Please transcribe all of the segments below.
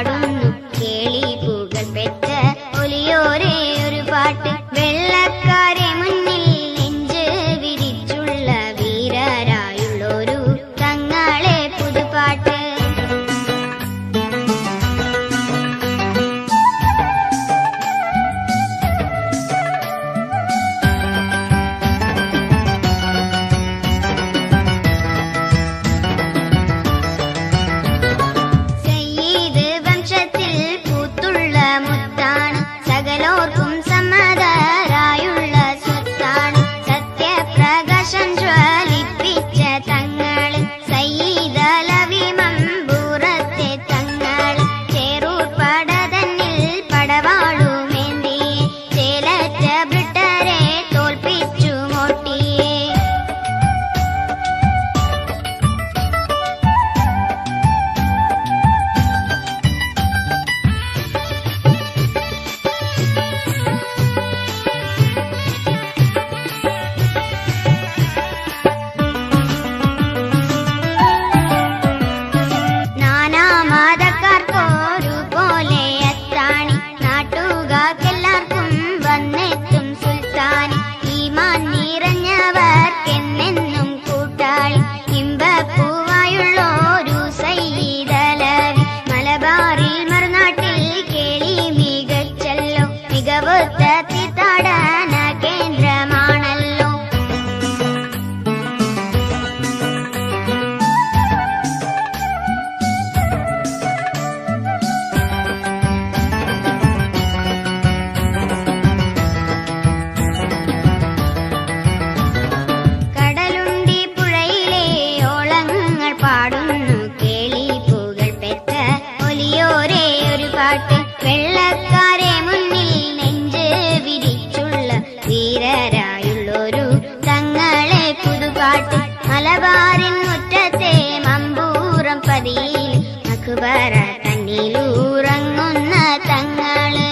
പാടുന്നു കേളി പൂകൾ പെറ്റ ഒലിയോരേ ഒരു പാട്ട്. വെള്ളക്കാരെ മുന്നിൽ നെഞ്ച് വിരിച്ചുള്ള വീരരായുള്ളൊരു തങ്ങളെ പുതുപാട്ട്. സകലോർക്കും സമ്മതരായുള്ള സ്വത്താണ് സത്യപ്രകാശം ജ്വലിപ്പിച്ച തങ്ങള്. സയ്യിദലവി മമ്പൂറത്തെ തങ്ങള് ചേറൂർ പടതന്നിൽ പടവാളുമേന്തിയെ ചേലറ്റ ബ്രിട്ടരെ തോൽപ്പിച്ചു മോട്ടിയെ. മതക്കാർക്കൊരുപോലെ അത്താണി നാട്ടുകാർക്കെല്ലാവർക്കും വന്നെത്തും സുൽത്താനി. ഈമാൻ നിറഞ്ഞവർക്കെന്നെന്നും കൂട്ടാളി ഇമ്പപ്പൂവായുള്ളൊരു സയ്യിദലവി. മലബാറിൽ മറുനാട്ടിൽ കേളി മികച്ചല്ലോ മികവുറ്റ തീർത്ഥാടന കേന്ദ്രമാണല്ലോ. പാടുന്നു കേളി പൂകൾ പെറ്റ ഒലിയോരേ ഒരു പാട്ട്. വെള്ളക്കാരെ മുന്നിൽ നെഞ്ച് വിരിച്ചുള്ള വീരരായുള്ളൊരു തങ്ങളെ പുതുപാട്ട്. മലബാറിൻ മുറ്റത്തെ മമ്പൂറം പതിയിൽ അക്ബര തന്നിലൂറങ്ങുന്ന തങ്ങള്.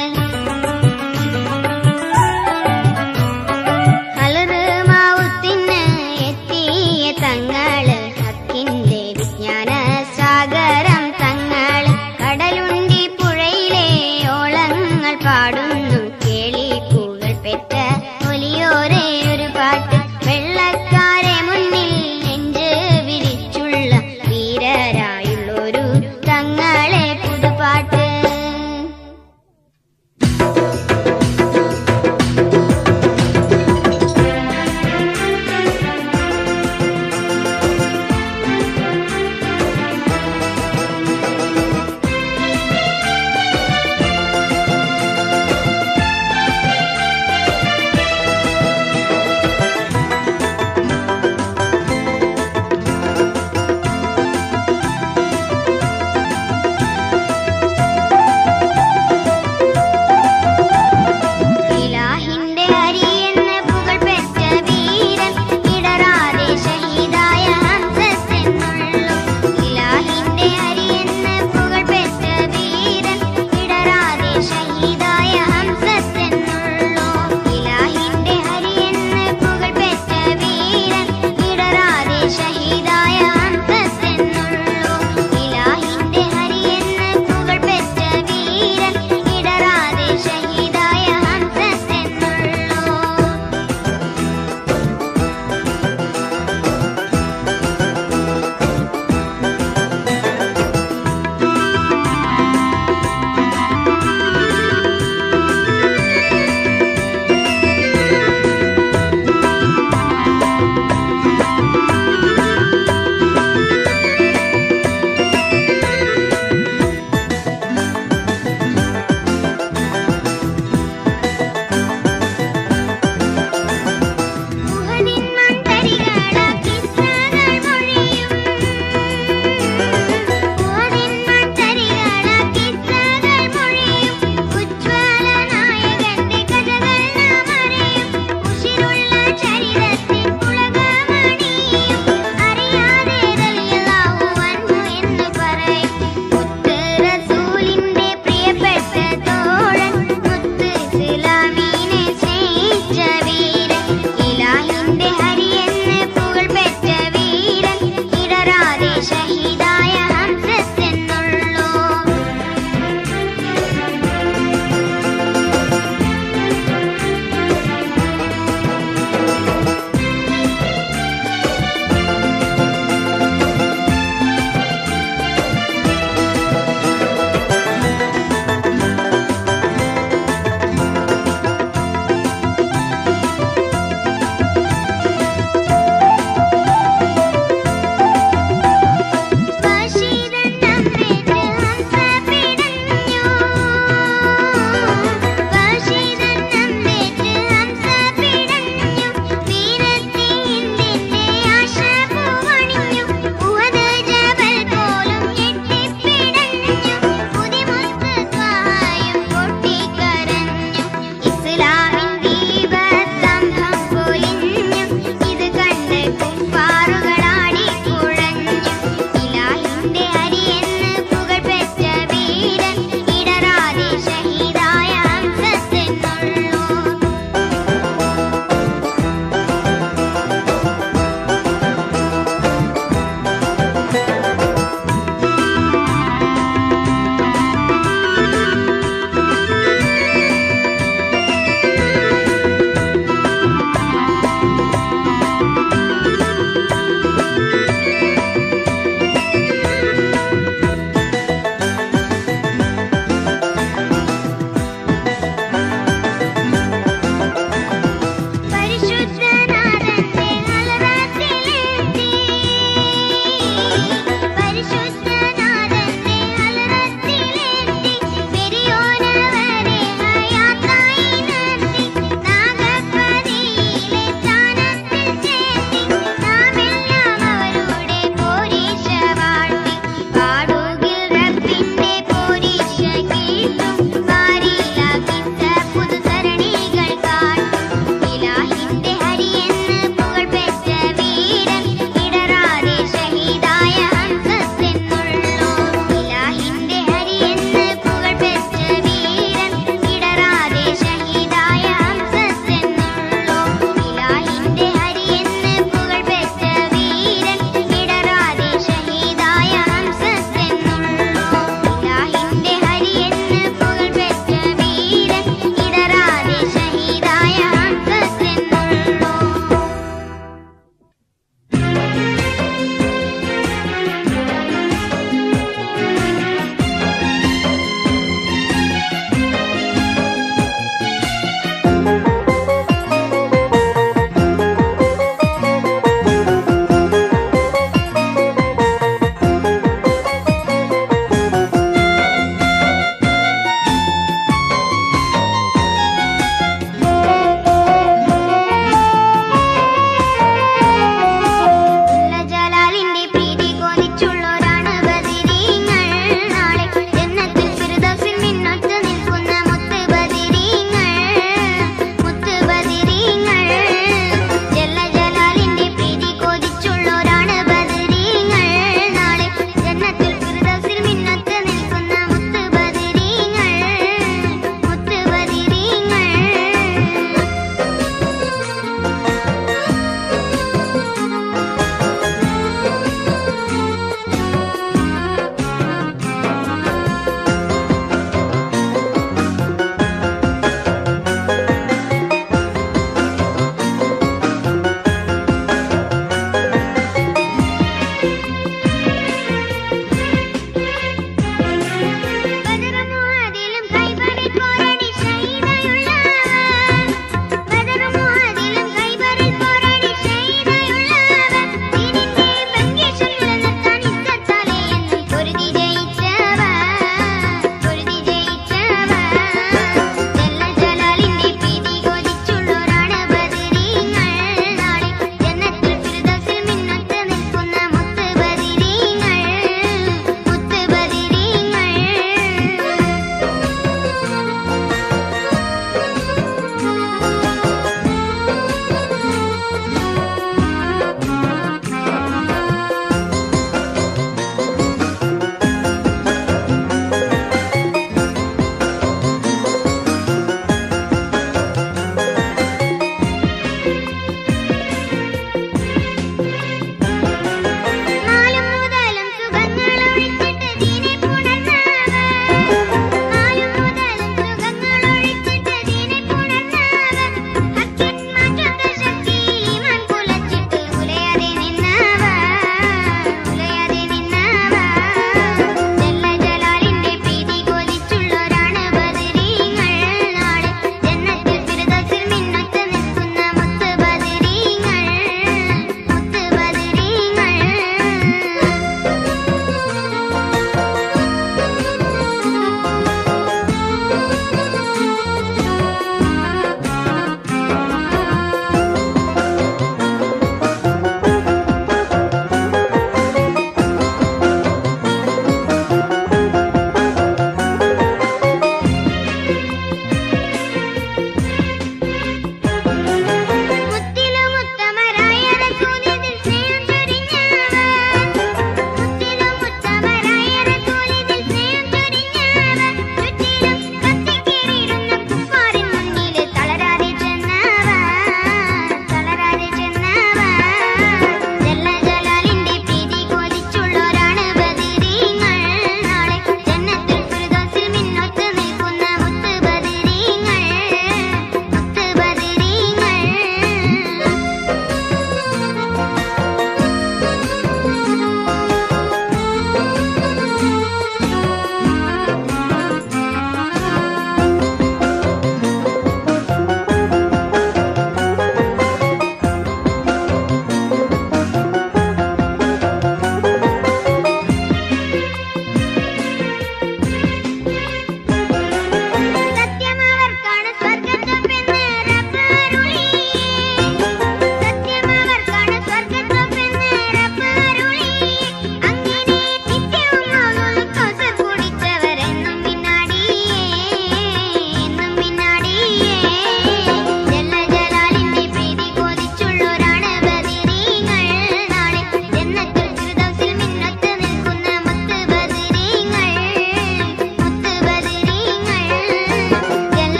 അലറുമാവുത്തിന് എത്തിയ തങ്ങള് വിജ്ഞാന സാഗരം തങ്ങള്. കടലുണ്ടി പുഴയിലെ ഓളങ്ങൾ പാടുന്നു കേളി പൂകൾ പെറ്റ ഒലിയോരേ ഒരു പാട്ട്. വെള്ളക്കാരെ മുന്നിൽ നെഞ്ച് വിരിച്ചുള്ള വീരരായുള്ളൊരു തങ്ങളെ പുതുപാട്ട്.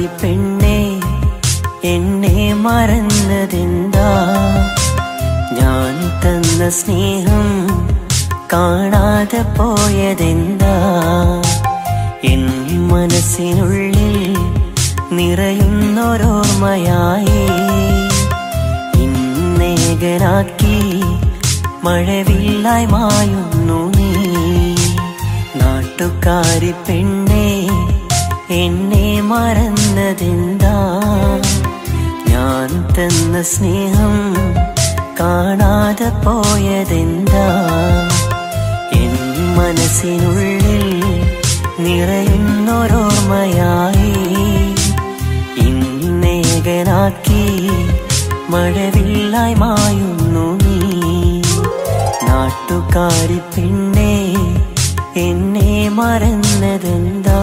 നാട്ടുകാരി പെണ്ണേ എന്നെ മറന്നതെന്താ? ഞാൻ തന്ന സ്നേഹം കാണാതെ പോയതെന്താ? എൻ മനസ്സിനുള്ളിൽ നിറയുന്നൊരോർമ്മയായി ഇന്നേകനാക്കി മഴവില്ലായി മായുന്നു നീ. നാട്ടുകാരി പെണ്ണേ എന്നെ മറന്നതെന്താ? ഞാൻ തന്ന സ്നേഹം കാണാതെ പോയതെന്താ? എൻ മനസ്സിനുള്ളിൽ നിറയുന്നൊരോർമ്മയായി ഇന്നേകനാക്കി മഴവില്ലായി മായുന്നു നീ. നാട്ടുകാരി പെണ്ണേ എന്നെ മറന്നതെന്താ?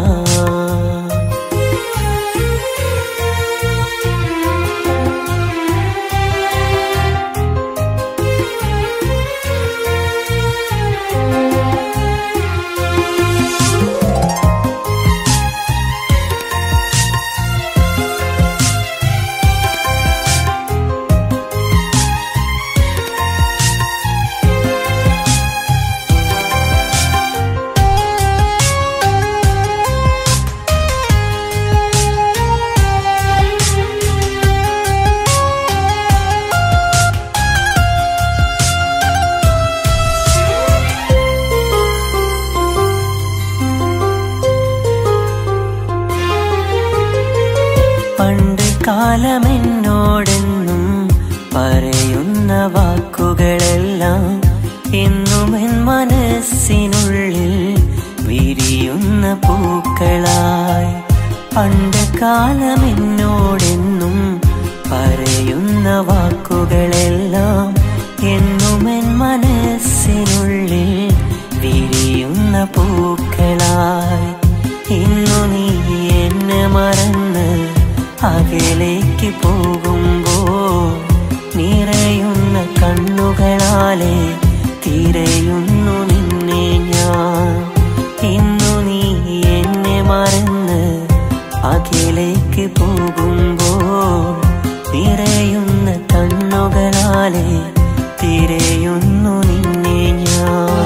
പണ്ട് കാലമെന്നോടെന്നും പറയുന്ന വാക്കുകളെല്ലാം എന്നുമെൻ മനസ്സിനുള്ളിൽ വിരിയുന്ന പൂക്കളായി. പണ്ട് കാലമെന്നോടെന്നും പറയുന്ന വാക്കുകളെല്ലാം എന്നുമെൻ മനസ്സിനുള്ളിൽ വിരിയുന്ന പൂക്കളായി. ഇന്നു നീ എന്നെ മറന്ന് അകലേക്ക് പോകുമ്പോൾ നിറയുന്ന കണ്ണുകളാലെ തിരയുന്നു നിന്നെ ഞാൻ. ഇന്നു നീ എന്നെ മറന്ന് അകലേക്ക് പോകുമ്പോൾ നിറയുന്ന കണ്ണുകളാലെ തിരയുന്നു നിന്നെ ഞാൻ.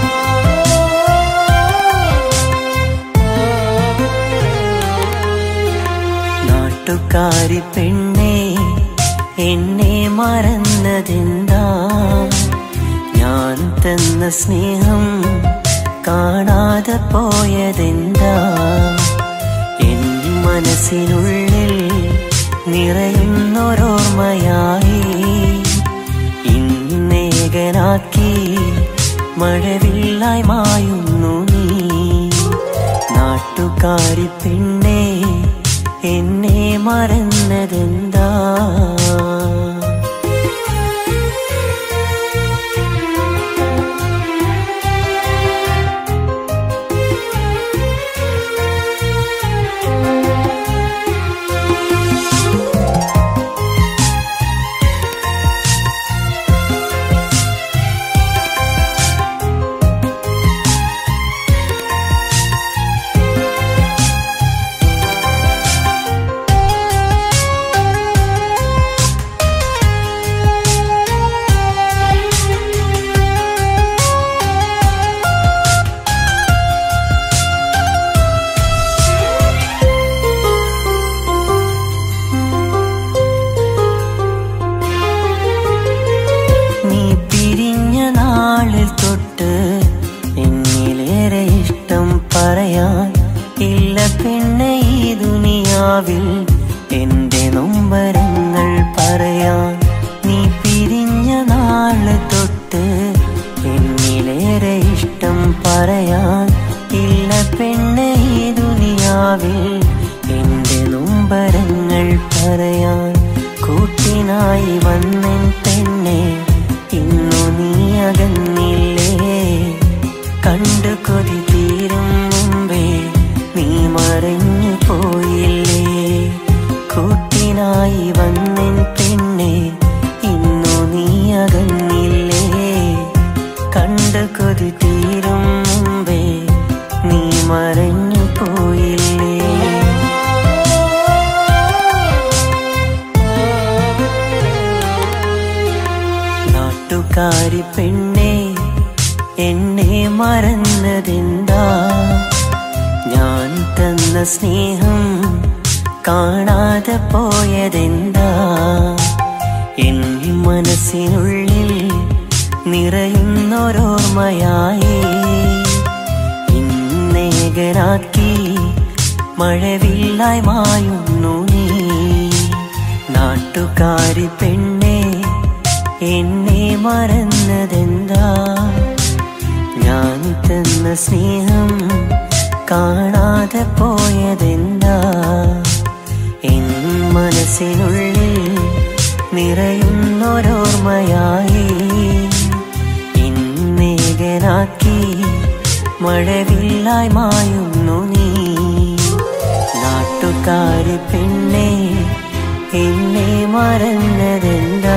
നാട്ടുകാരി പെണ്ണേ എന്നെ മറന്നതെന്താ? ഞാൻ തന്ന സ്നേഹം കാണാതെ പോയതെന്താ? എൻ മനസ്സിനുള്ളിൽ നിറയുന്നൊരോർമ്മയായി ഇന്നേകനാക്കി മഴവില്ലായി മായുന്നു നീ. നാട്ടുകാരി പെണ്ണേ എന്നെ മറന്നതെന്താ? എന്നിലേറെ ഇഷ്ടം പറയാൻ ഇല്ല പെണ്ണെ ഈ ദുനിയാവിൽ. എന്റെ നൊമ്പരങ്ങൾ പറയാൻ നീ പിരിഞ്ഞ നാള് തൊട്ട് എന്നിലേറെ ഇഷ്ടം പറയാൻ ഇല്ല പെണ്ണെ ഈ ദുനിയാവിൽ. എന്റെ നൊമ്പരങ്ങൾ പറയാൻ കൂട്ടിനായി വന്നെൻ പെണ്ണെ ഇന്നു നീ അകന്നില്ലേ. കണ്ടു കൊതി തീരും മുമ്പേ നീ മറഞ്ഞു പോയില്ലേ. കൂട്ടിനായി വന്നെൻ പെണ്ണെ ഇന്നു നീ അകന്നില്ലേ. കണ്ടു കൊതി തീരും മുമ്പേ നീ മറഞ്ഞു പോയില്ലേ. നാട്ടുകാരി പെണ്ണെ എന്നെ മറന്നതെന്താ? ഞാൻ തന്ന സ്നേഹം കാണാതെ പോയതെന്താ? എൻ മനസ്സിനുള്ളിൽ നിറയുന്നൊരോർമ്മയായി ഇന്നേകനാക്കി മഴവില്ലായി മായുന്നു നീ. നാട്ടുകാരി പെണ്ണെ എന്നെ മറന്നതെന്താ? ഞാൻ തന്ന സ്നേഹം കാണാതെ പോയതെന്താ? എൻ മനസ്സിനുള്ളിൽ നിറയുന്നൊരോർമ്മയായി ഇന്നേകനാക്കി മഴവില്ലായി മായുന്നു നീ. നാട്ടുകാരി പെണ്ണെ എന്നെ മറന്നതെന്താ?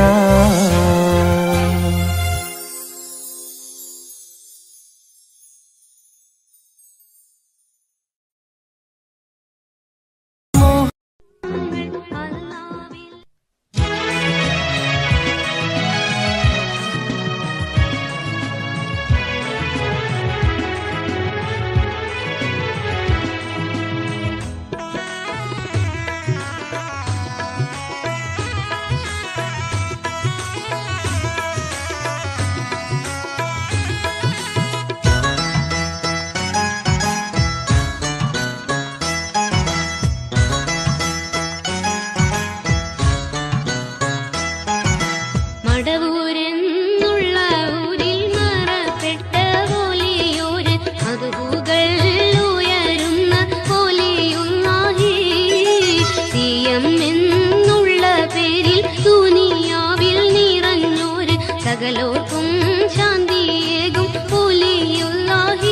സകലോർക്കും ശാന്തിയേകും പോലിയുള്ളാഹി.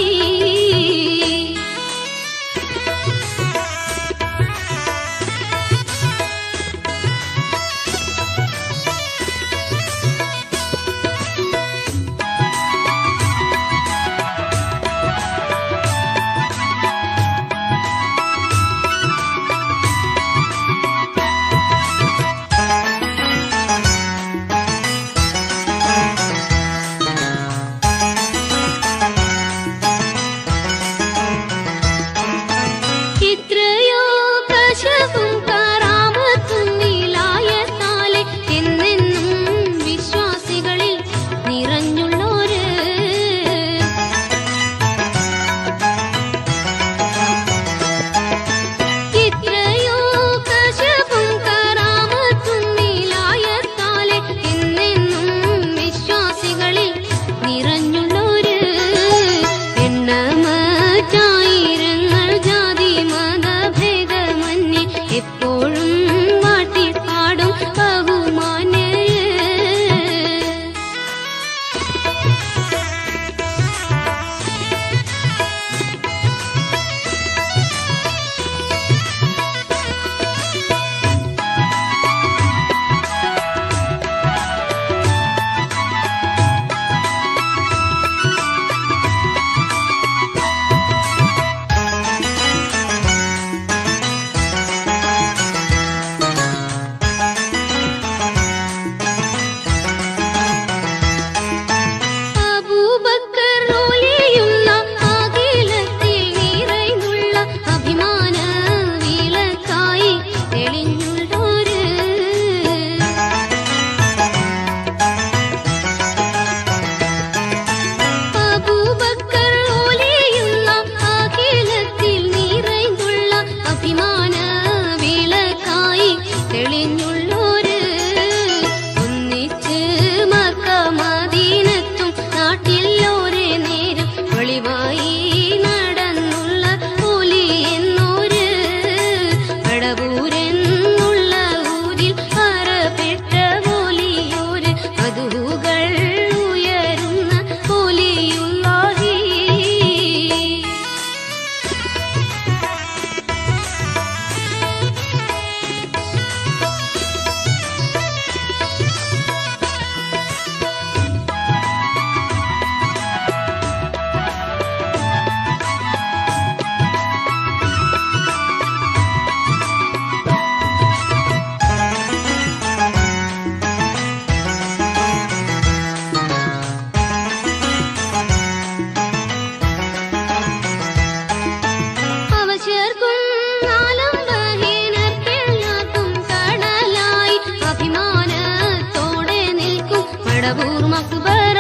മക്ബറ.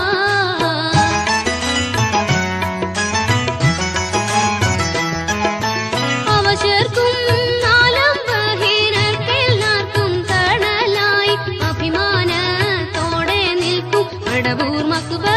അവശർക്കും നാലം ബഹിരർക്കെല്ലാവർക്കും തണലായി അഭിമാനത്തോടെ നിൽക്കും അടവൂർ മക്ബറ.